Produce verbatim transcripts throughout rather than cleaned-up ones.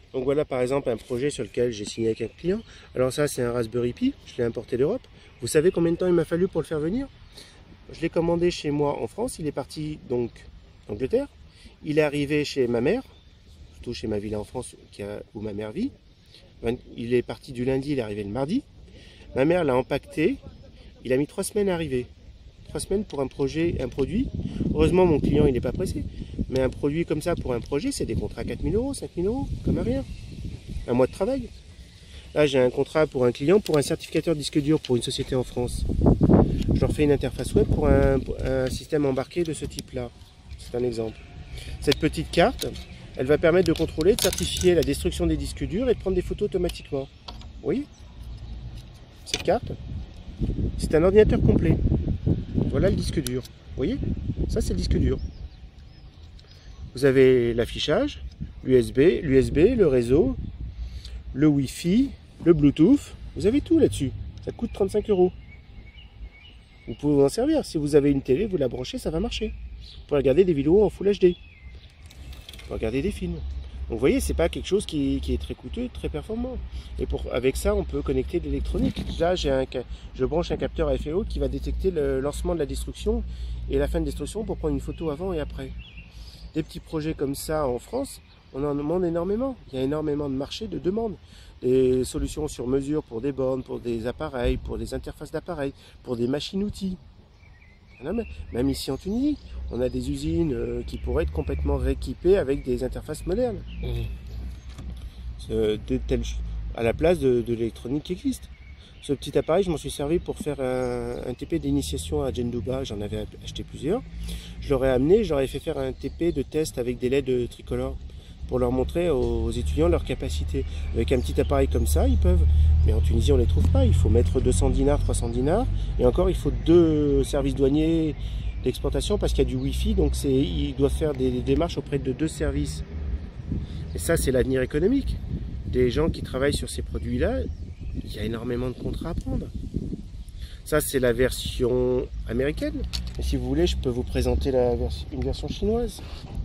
Donc voilà par exemple un projet sur lequel j'ai signé avec un client. Alors ça c'est un Raspberry Pi, je l'ai importé d'Europe. Vous savez combien de temps il m'a fallu pour le faire venir? Je l'ai commandé chez moi en France, il est parti donc d'Angleterre. Il est arrivé chez ma mère, plutôt chez ma villa en France où ma mère vit. Il est parti du lundi, il est arrivé le mardi. Ma mère l'a empaqueté, il a mis trois semaines à arriver. Trois semaines pour un projet, un produit. Heureusement mon client il n'est pas pressé. Mais un produit comme ça pour un projet, c'est des contrats à quatre mille euros, cinq mille euros, comme à rien. Un mois de travail. Là j'ai un contrat pour un client, pour un certificateur disque dur pour une société en France. Je leur fais une interface web pour un, un système embarqué de ce type-là. C'est un exemple. Cette petite carte, elle va permettre de contrôler, de certifier la destruction des disques durs et de prendre des photos automatiquement. Vous voyez? Cette carte, c'est un ordinateur complet. Voilà le disque dur. Vous voyez? Ça, c'est le disque dur. Vous avez l'affichage, l'U S B, l'U S B, le réseau, le Wi-Fi, le Bluetooth. Vous avez tout là-dessus. Ça coûte trente-cinq euros. Vous pouvez vous en servir. Si vous avez une télé, vous la branchez, ça va marcher. Vous pouvez regarder des vidéos en Full H D. Vous pouvez regarder des films. Donc vous voyez, c'est pas quelque chose qui, qui est très coûteux, très performant. Et pour, avec ça, on peut connecter de l'électronique. Là, j'ai un, je branche un capteur à effet haut qui va détecter le lancement de la destruction et la fin de destruction pour prendre une photo avant et après. Des petits projets comme ça en France, on en demande énormément. Il y a énormément de marchés, de demandes. Des solutions sur mesure pour des bornes, pour des appareils, pour des interfaces d'appareils, pour des machines-outils. Même ici en Tunisie, on a des usines qui pourraient être complètement rééquipées avec des interfaces modernes. Mmh. De telle, à la place de, de l'électronique qui existe. Ce petit appareil, je m'en suis servi pour faire un, un T P d'initiation à Djendouba. J'en avais acheté plusieurs. Je leur ai amené, je leur ai fait faire un T P de test avec des L E D tricolores pour leur montrer aux étudiants leur capacité. Avec un petit appareil comme ça, ils peuvent. Mais en Tunisie, on ne les trouve pas. Il faut mettre deux cents dinars, trois cents dinars. Et encore, il faut deux services douaniers d'exportation parce qu'il y a du Wi-Fi. Donc, ils doivent faire des, des démarches auprès de deux services. Et ça, c'est l'avenir économique. Des gens qui travaillent sur ces produits-là, il y a énormément de contrats à prendre. Ça, c'est la version américaine. Et si vous voulez, je peux vous présenter la version, une version chinoise.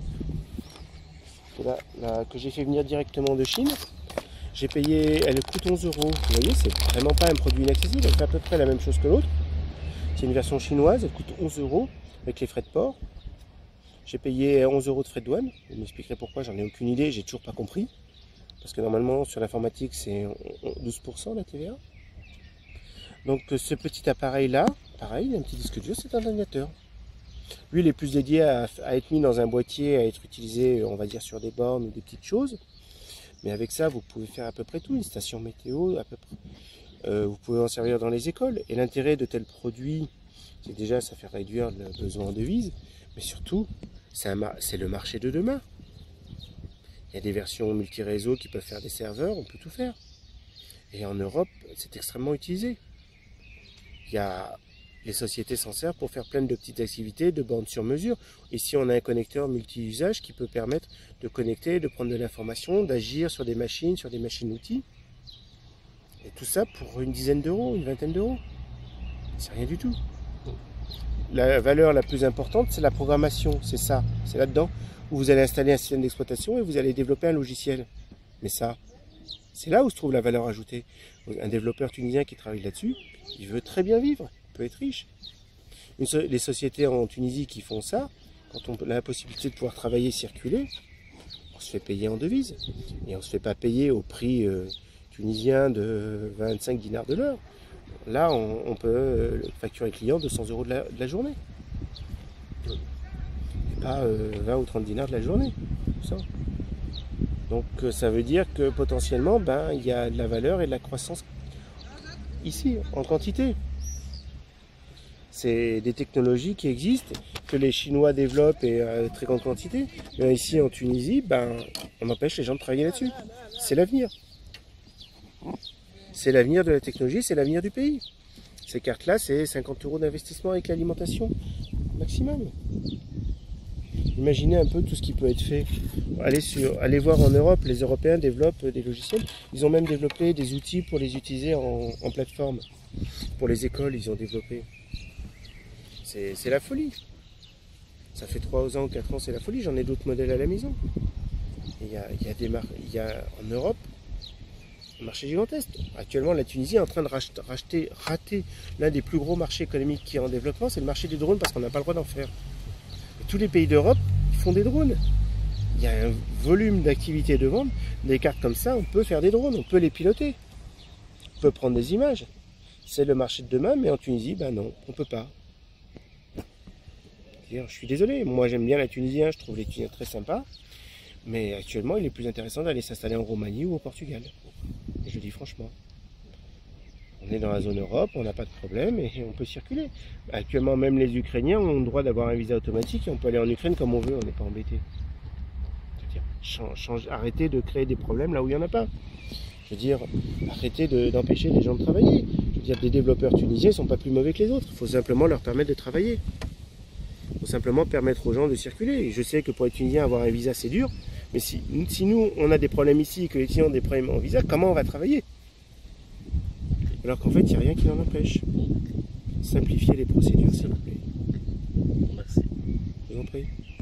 Là, là, que j'ai fait venir directement de Chine. J'ai payé, elle coûte onze euros. Vous voyez, c'est vraiment pas un produit inaccessible. Elle fait à peu près la même chose que l'autre. C'est une version chinoise, elle coûte onze euros avec les frais de port. J'ai payé onze euros de frais de douane. Vous m'expliquerez pourquoi, j'en ai aucune idée, j'ai toujours pas compris. Parce que normalement, sur l'informatique, c'est douze pour cent la T V A. Donc, ce petit appareil-là, pareil, il a un petit disque dur, c'est un ordinateur. Lui, il est plus dédié à, à être mis dans un boîtier, à être utilisé, on va dire, sur des bornes ou des petites choses. Mais avec ça, vous pouvez faire à peu près tout, une station météo, à peu près. Euh, vous pouvez en servir dans les écoles. Et l'intérêt de tels produits, c'est déjà, ça fait réduire le besoin en devises, mais surtout, c'est le marché de demain. Il y a des versions multi-réseaux qui peuvent faire des serveurs, on peut tout faire. Et en Europe, c'est extrêmement utilisé. Il y a... Les sociétés s'en servent pour faire plein de petites activités, de bornes sur mesure. Ici, on a un connecteur multi-usage qui peut permettre de connecter, de prendre de l'information, d'agir sur des machines, sur des machines-outils. Et tout ça pour une dizaine d'euros, une vingtaine d'euros. C'est rien du tout. La valeur la plus importante, c'est la programmation. C'est ça, c'est là-dedans où vous allez installer un système d'exploitation et vous allez développer un logiciel. Mais ça, c'est là où se trouve la valeur ajoutée. Un développeur tunisien qui travaille là-dessus, il veut très bien vivre. Peut être riche. Une so les sociétés en Tunisie qui font ça, quand on a la possibilité de pouvoir travailler, circuler, on se fait payer en devises. Et on ne se fait pas payer au prix euh, tunisien de vingt-cinq dinars de l'heure. Là, on, on peut euh, facturer client deux cents euros de la, de la journée. Et pas euh, vingt ou trente dinars de la journée. Ça. Donc euh, ça veut dire que potentiellement, ben, il y a de la valeur et de la croissance ici, en quantité. C'est des technologies qui existent, que les Chinois développent et à très grande quantité. Mais ici en Tunisie, ben, on empêche les gens de travailler là-dessus. C'est l'avenir. C'est l'avenir de la technologie, c'est l'avenir du pays. Ces cartes-là, c'est cinquante euros d'investissement avec l'alimentation maximum. Imaginez un peu tout ce qui peut être fait. Allez, sur, allez voir en Europe, les Européens développent des logiciels. Ils ont même développé des outils pour les utiliser en, en plateforme. Pour les écoles, ils ont développé. C'est la folie. Ça fait trois ans ou quatre ans, c'est la folie. J'en ai d'autres modèles à la maison. Il y a, il y a des mar... il y a en Europe un marché gigantesque. Actuellement, la Tunisie est en train de racheter, racheter, rater l'un des plus gros marchés économiques qui est en développement, c'est le marché des drones parce qu'on n'a pas le droit d'en faire. Et tous les pays d'Europe font des drones. Il y a un volume d'activité de vente, des cartes comme ça, on peut faire des drones, on peut les piloter. On peut prendre des images. C'est le marché de demain, mais en Tunisie, ben non, on ne peut pas. Je suis désolé, moi j'aime bien la Tunisie, je trouve les Tunisiens très sympas, mais actuellement il est plus intéressant d'aller s'installer en Roumanie ou au Portugal. Je le dis franchement. On est dans la zone Europe, on n'a pas de problème et on peut circuler. Actuellement, même les Ukrainiens ont le droit d'avoir un visa automatique et on peut aller en Ukraine comme on veut, on n'est pas embêté. Change, change, arrêtez de créer des problèmes là où il n'y en a pas. Je veux dire, arrêtez d'empêcher de, les gens de travailler. Je veux dire, des développeurs tunisiens ne sont pas plus mauvais que les autres. Il faut simplement leur permettre de travailler. Il faut simplement permettre aux gens de circuler. Et je sais que pour les Tunisiens, avoir un visa, c'est dur. Mais si, si nous, on a des problèmes ici et que les Tunisiens ont des problèmes en visa, comment on va travailler? Alors qu'en fait, il n'y a rien qui l'en empêche. Simplifiez les procédures, s'il vous plaît. Merci. Je vous en prie.